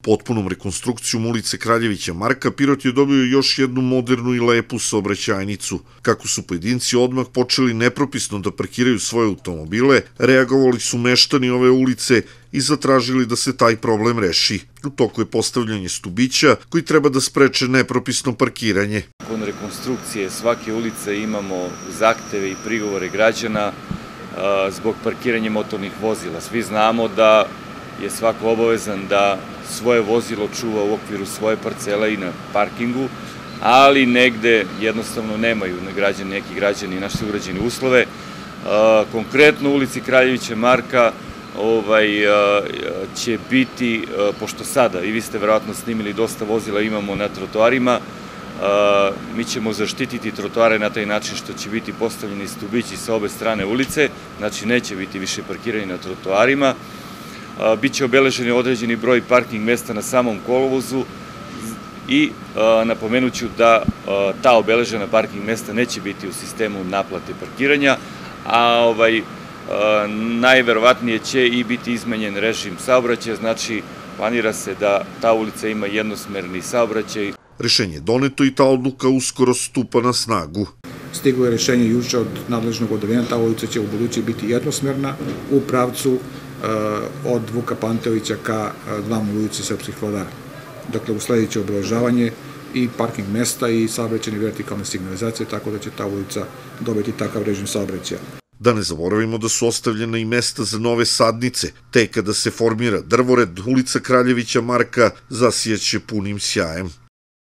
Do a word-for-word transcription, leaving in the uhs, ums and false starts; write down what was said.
Potpunom rekonstrukcijom ulice Kraljevića Marka, Pirot je dobio još jednu modernu i lepu saobraćajnicu. Kako su pojedinci odmah počeli nepropisno da parkiraju svoje automobile, reagovali su meštani ove ulice i zatražili da se taj problem reši. U toku je postavljanje stubića koji treba da spreče nepropisno parkiranje. Nakon rekonstrukcije svake ulice imamo zahteve i prigovore građana zbog parkiranja motornih vozila. Svi znamo da je svako obavezan da svoje vozilo čuva u okviru svoje parcele i na parkingu, ali negde jednostavno nemaju neki građani naši sugrađani uslove. Konkretno u ulici Kraljevića Marka će biti, pošto sada, i vi ste verovatno snimili, dosta vozila imamo na trotoarima, mi ćemo zaštititi trotoare na taj način što će biti postavljeni stubići sa obe strane ulice, znači neće biti više parkirani na trotoarima. Biće obeleženi određeni broj parking mesta na samom kolovozu i napomenuću da ta obeležena parking mesta neće biti u sistemu naplate parkiranja, a najverovatnije će i biti izmenjen režim saobraćaja, znači planira se da ta ulica ima jednosmerni saobraćaj. Rešenje je doneto i ta odluka uskoro stupa na snagu. Stiglo je rešenje juče od nadležnog odeljenja, ta ulica će u budući biti jednosmerna u pravcu od Vuka Pantevića ka glavnoj ulici Srpskih vladara. Dakle, usledit će obeležavanje i parking mesta i saobraćajne vertikalne signalizacije, tako da će ta ulica dobiti takav režim saobraćaja. Da ne zaboravimo da su ostavljena i mesta za nove sadnice, te kada se formira drvored, ulica Kraljevića Marka zasijaće punim sjajem.